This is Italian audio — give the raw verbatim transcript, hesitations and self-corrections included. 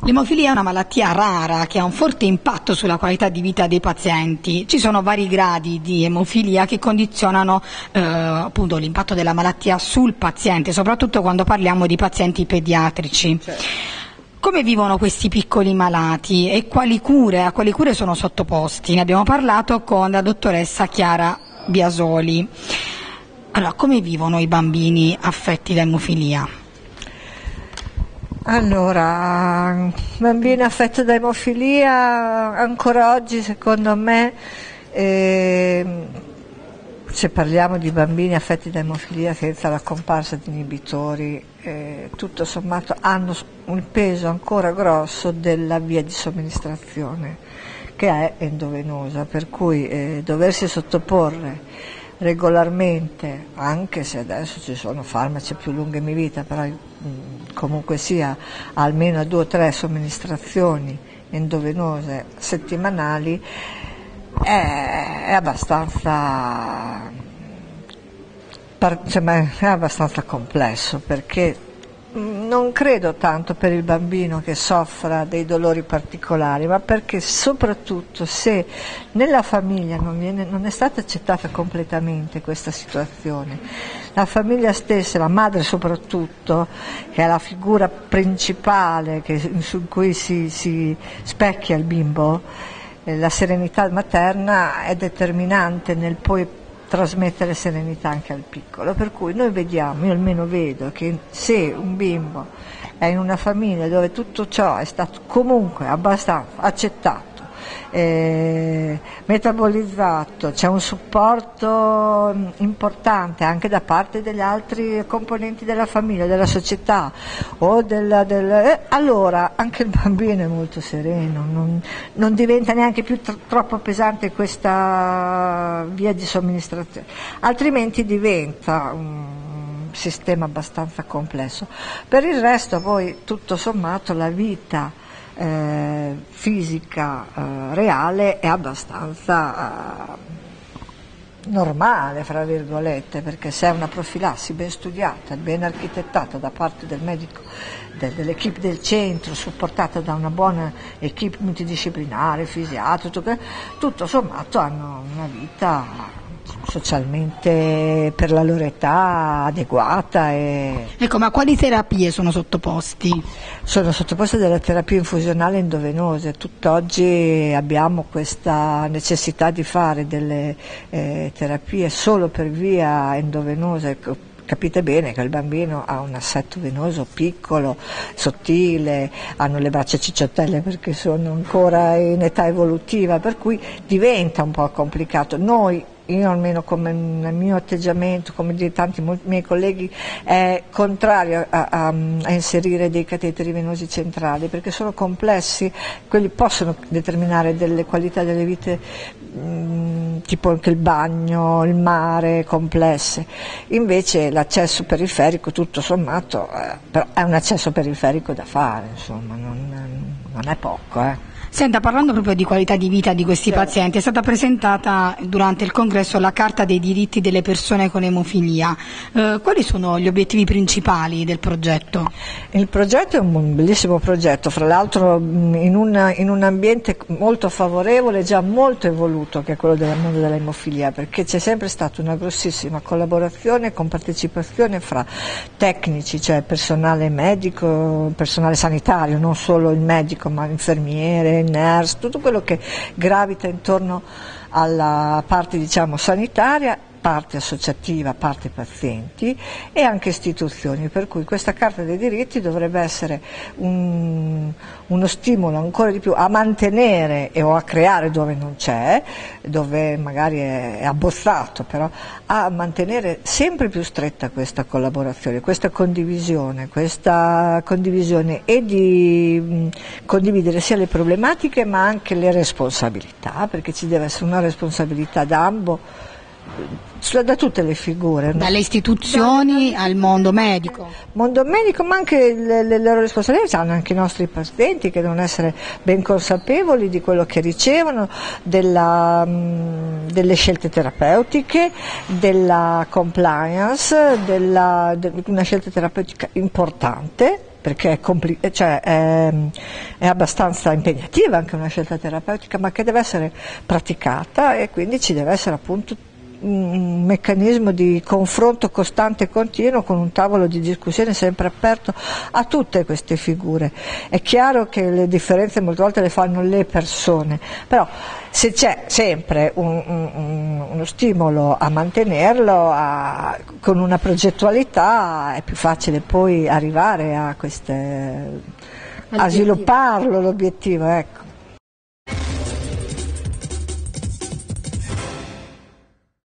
L'emofilia è una malattia rara che ha un forte impatto sulla qualità di vita dei pazienti. Ci sono vari gradi di emofilia che condizionano eh, appunto l'impatto della malattia sul paziente, soprattutto quando parliamo di pazienti pediatrici. Certo. Come vivono questi piccoli malati e quali cure, a quali cure sono sottoposti? Ne abbiamo parlato con la dottoressa Chiara Biasoli. Allora, come vivono i bambini affetti da emofilia? Allora, bambini affetti da emofilia, ancora oggi secondo me, eh, se parliamo di bambini affetti da emofilia senza la comparsa di inibitori, eh, tutto sommato hanno un peso ancora grosso della via di somministrazione, che è endovenosa, per cui eh, doversi sottoporre regolarmente, anche se adesso ci sono farmaci più lunghemivita, però mh, comunque sia almeno a due o tre somministrazioni endovenose settimanali, è, è abbastanza cioè, è abbastanza complesso, perché non credo tanto per il bambino che soffra dei dolori particolari, ma perché soprattutto se nella famiglia non, viene, non è stata accettata completamente questa situazione, la famiglia stessa, la madre soprattutto, che è la figura principale che, su cui si, si specchia il bimbo, eh, la serenità materna è determinante nel poi trasmettere serenità anche al piccolo, per cui noi vediamo, io almeno vedo che se un bimbo è in una famiglia dove tutto ciò è stato comunque abbastanza accettato, eh, metabolizzato, c'è un supporto importante anche da parte degli altri componenti della famiglia, della società, o della, del, eh, allora anche il bambino è molto sereno, non, non diventa neanche più tr- troppo pesante questa via di somministrazione, altrimenti diventa un sistema abbastanza complesso. Per il resto poi tutto sommato la vita Eh, fisica eh, reale è abbastanza eh, normale, fra virgolette, perché se è una profilassi ben studiata, ben architettata da parte del medico, de, dell'equipe del centro, supportata da una buona equipe multidisciplinare, fisiatra, tutto, tutto sommato hanno una vita socialmente per la loro età adeguata. E ecco, ma quali terapie sono sottoposti? Sono sottoposte delle terapie infusionali endovenose. Tutt'oggi abbiamo questa necessità di fare delle eh, terapie solo per via endovenosa. Capite bene che il bambino ha un assetto venoso piccolo, sottile, hanno le braccia cicciottelle perché sono ancora in età evolutiva, per cui diventa un po' complicato. Noi Io almeno come nel mio atteggiamento, come di tanti miei colleghi, è contrario a, a, a inserire dei cateteri venosi centrali, perché sono complessi, quelli possono determinare delle qualità delle vite mh, tipo anche il bagno, il mare, complesse. Invece l'accesso periferico, tutto sommato, eh, però è un accesso periferico da fare, insomma, non, non è poco. Eh. Senta, parlando proprio di qualità di vita di questi Certo. pazienti, è stata presentata durante il congresso la Carta dei diritti delle persone con emofilia. Eh, quali sono gli obiettivi principali del progetto? Il progetto è un bellissimo progetto, fra l'altro in un, in un ambiente molto favorevole, già molto evoluto, che è quello del mondo dell'emofilia, perché c'è sempre stata una grossissima collaborazione con partecipazione fra tecnici, cioè personale medico, personale sanitario, non solo il medico, ma infermiere, nurse, tutto quello che gravita intorno alla parte, diciamo, sanitaria, parte associativa, parte pazienti e anche istituzioni, per cui questa Carta dei diritti dovrebbe essere un, uno stimolo ancora di più a mantenere e o a creare dove non c'è, dove magari è, è abbozzato, però a mantenere sempre più stretta questa collaborazione, questa condivisione, questa condivisione e di mh, condividere sia le problematiche ma anche le responsabilità, perché ci deve essere una responsabilità da ambo, da tutte le figure, no? Dalle istituzioni da, al mondo medico. Mondo medico, ma anche le, le loro responsabilità, hanno anche i nostri pazienti che devono essere ben consapevoli di quello che ricevono, della, mh, delle scelte terapeutiche, della compliance, della, de, una scelta terapeutica importante, perché è, compli- cioè è, è abbastanza impegnativa anche una scelta terapeutica, ma che deve essere praticata, e quindi ci deve essere appunto un meccanismo di confronto costante e continuo, con un tavolo di discussione sempre aperto a tutte queste figure. È chiaro che le differenze molte volte le fanno le persone, però se c'è sempre un, un, uno stimolo a mantenerlo, a, con una progettualità, è più facile poi arrivare a queste, a svilupparlo l'obiettivo, ecco.